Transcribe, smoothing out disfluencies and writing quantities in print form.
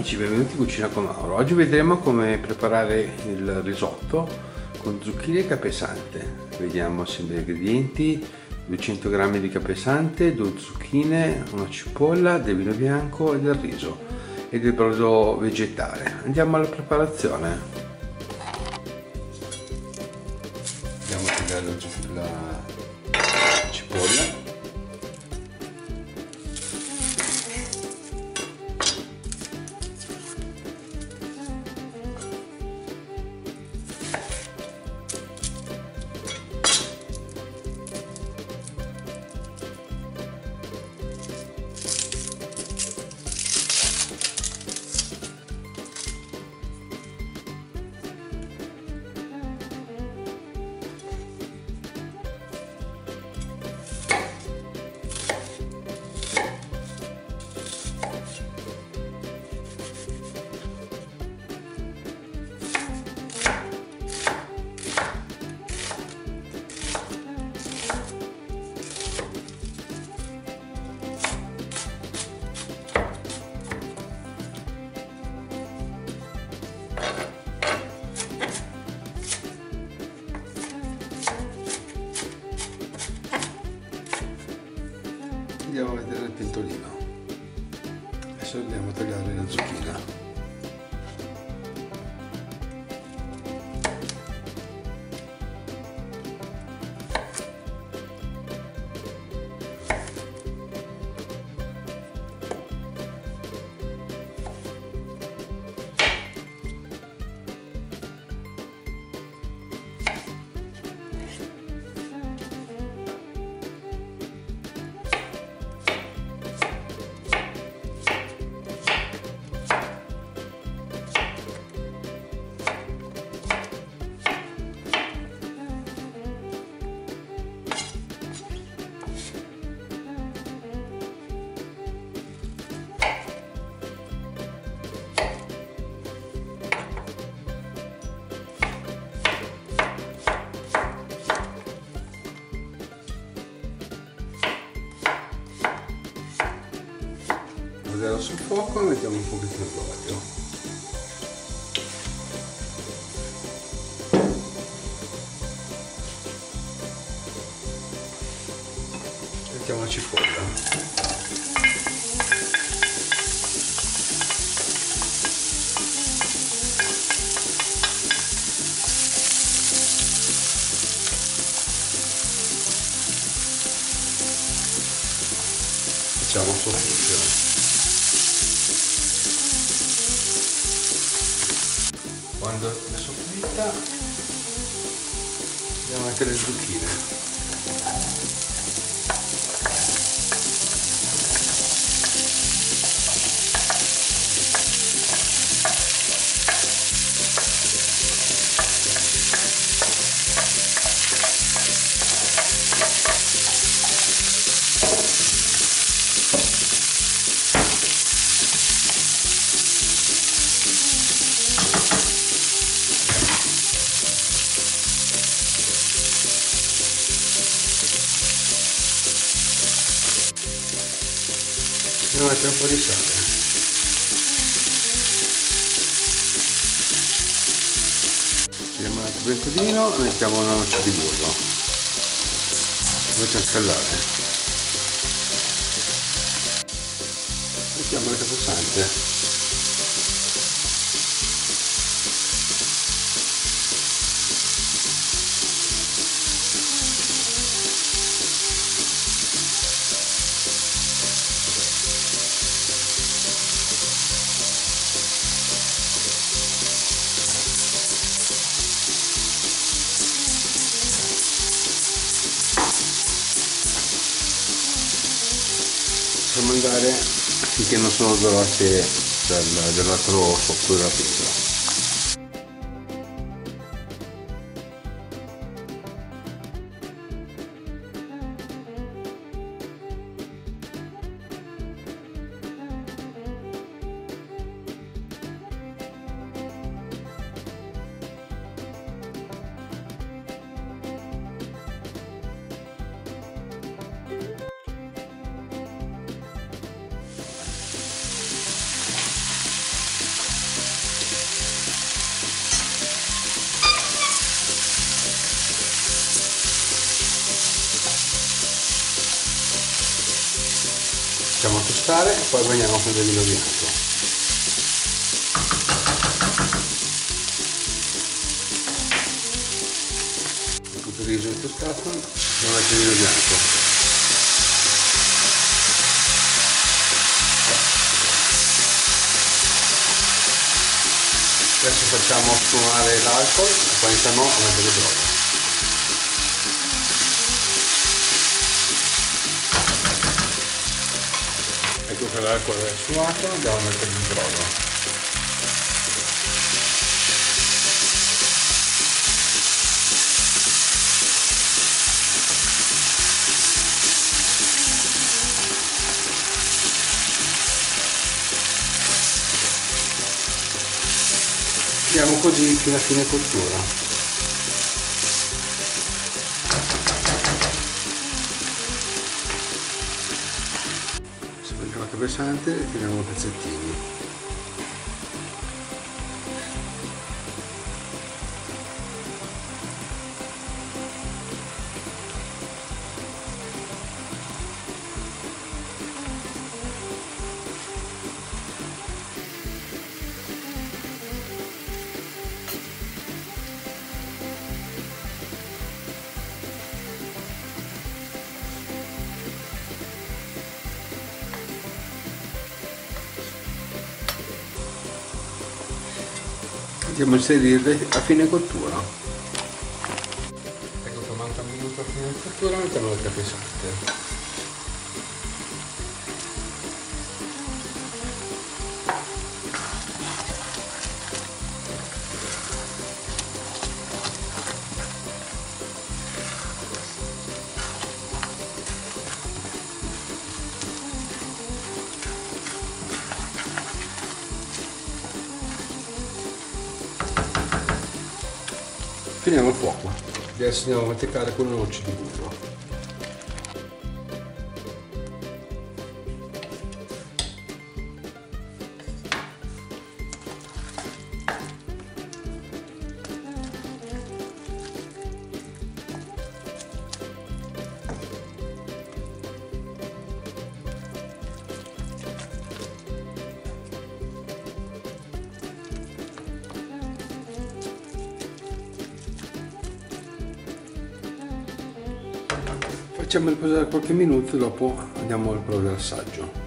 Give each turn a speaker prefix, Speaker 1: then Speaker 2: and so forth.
Speaker 1: amici, benvenuti in Cucina con Mauro. Oggi vedremo come preparare il risotto con zucchine e capesante. Vediamo sempre gli ingredienti: 200 g di capesante, 2 zucchine, una cipolla, del vino bianco e del riso e del brodo vegetale. Andiamo alla preparazione. Andiamo a tagliare la cipolla. Andiamo a vedere il pentolino. Adesso dobbiamo tagliare la zucchina. Sul fuoco mettiamo un pochettino d'olio, mettiamo la cipolla, facciamo soffriggere. Quando è soffritta andiamo a mettere le zucchine. Andiamo a mettere un po' di sale. Tiriamo un altro pentolino e mettiamo una noce di burro. Facciamo scaldare. Mettiamo il capesante. Facciamo andare finché non sono dorate del lato sotto della pentola. tostare e poi bagniamo con del vino bianco. Tutto il riso è tostato, non metto il vino bianco. Adesso facciamo sfumare l'alcol e poi iniziamo a mettere il brodo. Ecco che l'alcol è sfumato, andiamo a mettere il brodo. Andiamo così fino a fine cottura. Se prendiamo la pesante e tiriamo a pezzettini. Andiamo a inserirle a fine cottura. Ecco che manca un minuto a fine cottura, mettiamo il caffè pesante. Finiamo il fuoco. Adesso andiamo a mantecare con le noci di burro. Facciamo riposare qualche minuto e dopo andiamo al assaggio.